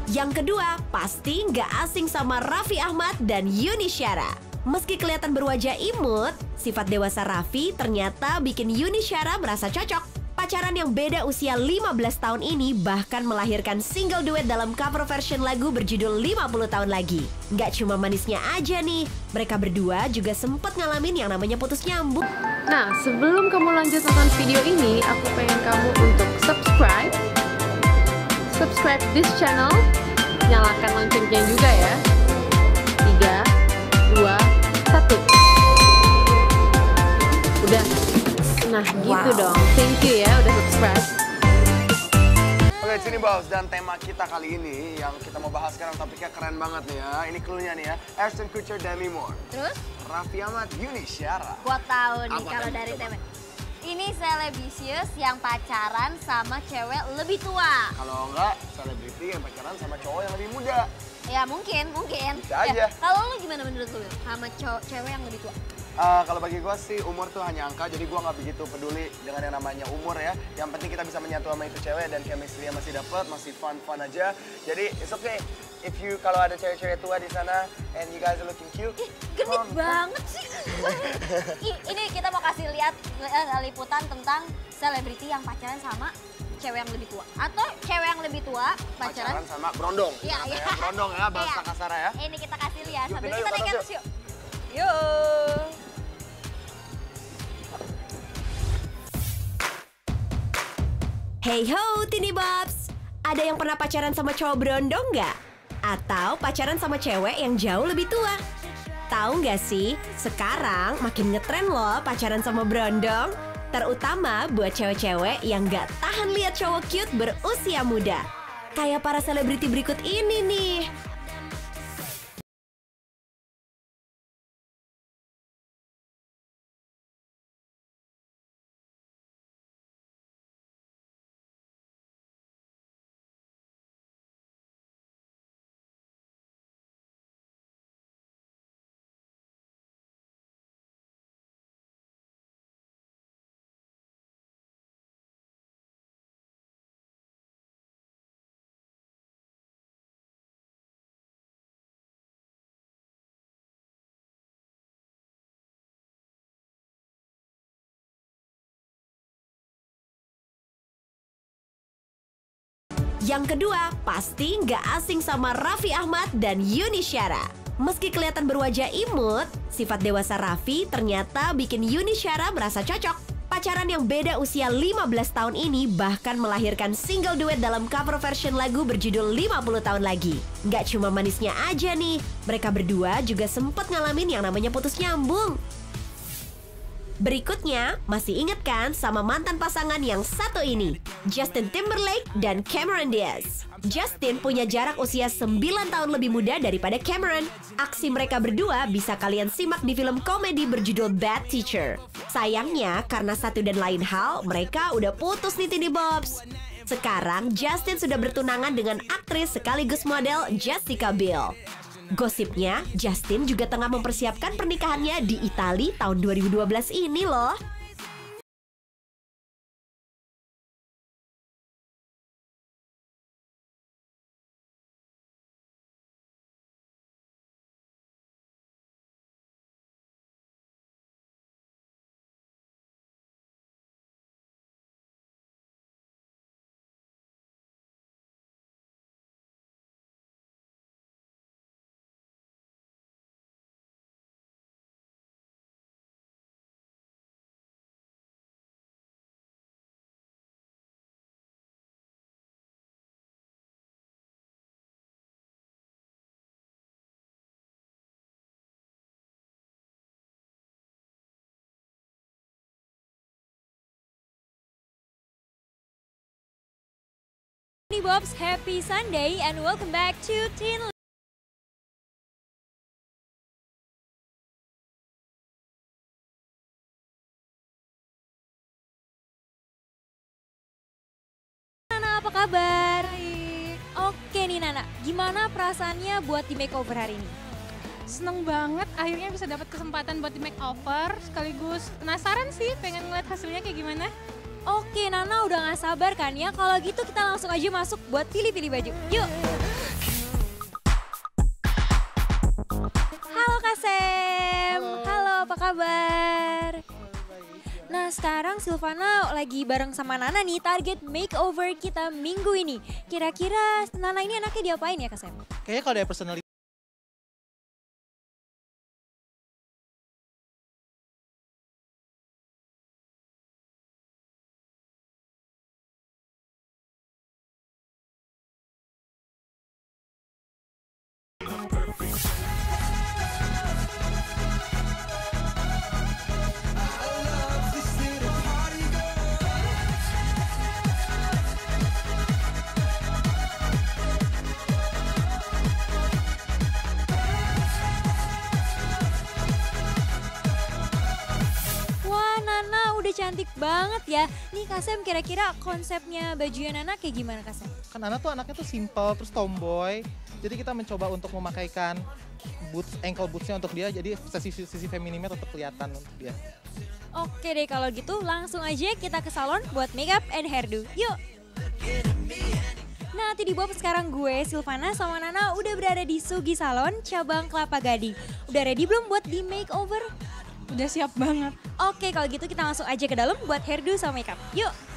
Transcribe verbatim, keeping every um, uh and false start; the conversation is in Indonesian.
Yang kedua, pasti nggak asing sama Raffi Ahmad dan Yuni Syara. Meski kelihatan berwajah imut, sifat dewasa Raffi ternyata bikin Yuni Syara merasa cocok. Pacaran yang beda usia lima belas tahun ini bahkan melahirkan single duet dalam cover version lagu berjudul lima puluh tahun lagi. Nggak cuma manisnya aja nih, mereka berdua juga sempat ngalamin yang namanya putus nyambung. Nah, sebelum kamu lanjut nonton video ini, aku pengen kamu untuk subscribe, subscribe this channel, nyalakan loncengnya juga ya. tiga, dua, satu. Udah. Nah gitu Wow. dong, thank you ya udah subscribe. Oke, sini Bos, dan tema kita kali ini yang kita mau bahas sekarang topiknya keren banget nih ya. Ini clue-nya nih ya, Ashton Kutcher, Demi Moore. Terus? Raffi Ahmad, Yuni Syara. Gua tahu nih Apa kalau tadi? dari Coba. tema. Ini selebrisius yang pacaran sama cewek lebih tua. Kalau enggak, selebriti yang pacaran sama cowok yang lebih muda. Ya mungkin, mungkin. Bisa Ya, aja. kalau lu gimana menurut lu sama cowok cewek yang lebih tua? Uh, kalau bagi gue sih umur tuh hanya angka, jadi gue nggak begitu peduli dengan yang namanya umur ya. Yang penting kita bisa menyatu sama itu cewek dan chemistry-nya masih dapet, masih fun-fun aja. Jadi it's okay if you kalau ada cewek-cewek tua di sana and you guys are looking cute. Ih, genit fun. banget sih. I- Ini kita mau kasih lihat eh, liputan tentang selebriti yang pacaran sama cewek yang lebih tua. Atau cewek yang lebih tua pacaran. Pacaran sama brondong. Iya, Ibaratnya iya. ya. Brondong ya, bahasa Iya. kasar ya. Ini kita kasih lihat. Yuk, Sambil pindah kita yuk, naik ke atas atas yuk. Yuk. Hey ho, Tini Bobs! Ada yang pernah pacaran sama cowok berondong nggak? Atau pacaran sama cewek yang jauh lebih tua? Tahu nggak sih, sekarang makin ngetren loh pacaran sama berondong. Terutama buat cewek-cewek yang nggak tahan lihat cowok cute berusia muda. Kayak para selebriti berikut ini nih. Yang kedua, pasti nggak asing sama Raffi Ahmad dan Yuni Syara. Meski kelihatan berwajah imut, sifat dewasa Raffi ternyata bikin Yuni Syara merasa cocok. Pacaran yang beda usia lima belas tahun ini bahkan melahirkan single duet dalam cover version lagu berjudul lima puluh tahun lagi. Nggak cuma manisnya aja nih, mereka berdua juga sempat ngalamin yang namanya putus nyambung. Berikutnya, masih inget kan sama mantan pasangan yang satu ini? Justin Timberlake dan Cameron Diaz. Justin punya jarak usia sembilan tahun lebih muda daripada Cameron. Aksi mereka berdua bisa kalian simak di film komedi berjudul Bad Teacher. Sayangnya, karena satu dan lain hal, mereka udah putus nih Tini Bobs. Sekarang, Justin sudah bertunangan dengan aktris sekaligus model Jessica Biel. Gosipnya, Justin juga tengah mempersiapkan pernikahannya di Italia tahun dua ribu dua belas ini loh. Tini Bobs, happy Sunday and welcome back to Teen Nana, apa kabar? Baik. Oke nih Nana, gimana perasaannya buat di makeover hari ini? Seneng banget akhirnya bisa dapat kesempatan buat di makeover, sekaligus penasaran sih pengen ngeliat hasilnya kayak gimana. Oke Nana udah gak sabar kan ya? Kalau gitu kita langsung aja masuk buat pilih-pilih baju. Yuk! kabar? Nah sekarang Silvana lagi bareng sama Nana nih, target makeover kita minggu ini. Kira-kira Nana ini anaknya diapain ya Kak Sam? Kayaknya kalau dari personality cantik banget ya. Nih Kak Sam, kira-kira konsepnya bajunya Nana kayak gimana Kak Sam? kan Nana tuh anaknya tuh simple terus tomboy. Jadi kita mencoba untuk memakaikan boots, ankle bootsnya untuk dia, jadi sisi sisi feminimnya tetap kelihatan untuk dia. Oke deh kalau gitu langsung aja kita ke salon buat makeup and hairdo. Yuk. Nah, Tidi Bob, sekarang gue, Silvana sama Nana udah berada di Sugi Salon, cabang Kelapa Gading. Udah ready belum buat di makeover? Udah siap banget. Oke, kalau gitu kita langsung aja ke dalam buat hairdo sama makeup. Yuk.